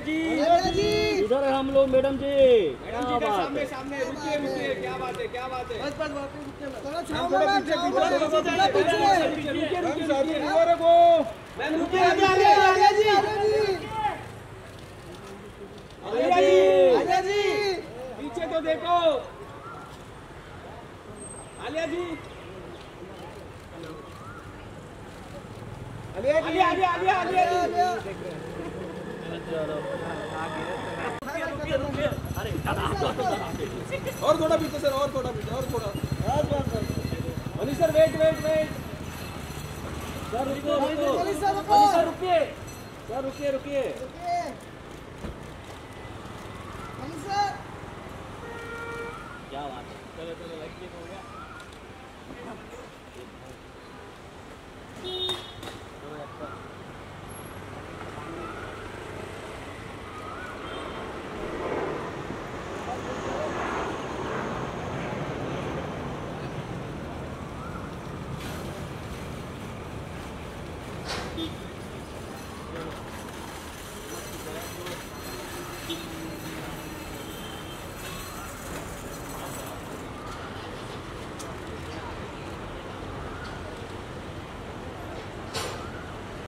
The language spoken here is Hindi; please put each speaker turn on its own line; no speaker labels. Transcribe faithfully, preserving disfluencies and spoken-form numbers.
जी
जी
इधर है हम लोग मैडम जी।
मैडम जी सामने सामने रुकिए रुकिए क्या बात है क्या बात है
बस बस बात
मैम थोड़ा पीछे पीछे रुकिए रुकिए शादी हुआ रे वो मैम रुकिए
आगे आगे आगे जी
आलिया जी
आलिया जी
पीछे तो देखो आलिया जी आलिया जी आलिया आलिया आलिया जी और थोड़ा पीछे सर और थोड़ा पीछे और थोड़ा Manish sir wait wait wait sir रुको रुको मनीष सर रुकिए सर रुकिए रुकिए
क्या बात है। चलो चलो लाइक हो गया।